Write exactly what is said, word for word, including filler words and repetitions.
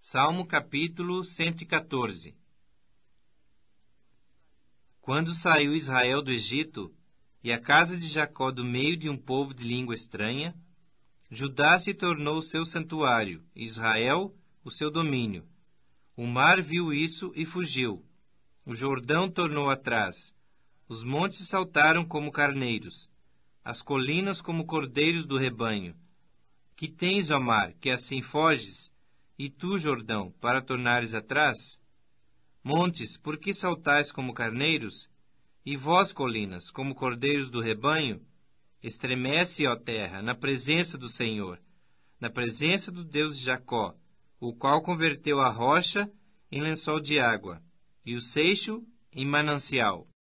Salmo capítulo cento e quatorze. Quando saiu Israel do Egito, e a casa de Jacó do meio de um povo de língua estranha, Judá se tornou o seu santuário, Israel o seu domínio. O mar viu isso e fugiu. O Jordão tornou atrás. Os montes saltaram como carneiros, as colinas como cordeiros do rebanho. Que tens, ó mar, que assim foges? E tu, Jordão, para tornares atrás? Montes, por que saltais como carneiros? E vós, colinas, como cordeiros do rebanho? Estremece, ó terra, na presença do Senhor, na presença do Deus de Jacó, o qual converteu a rocha em lençol de água, e o seixo em manancial.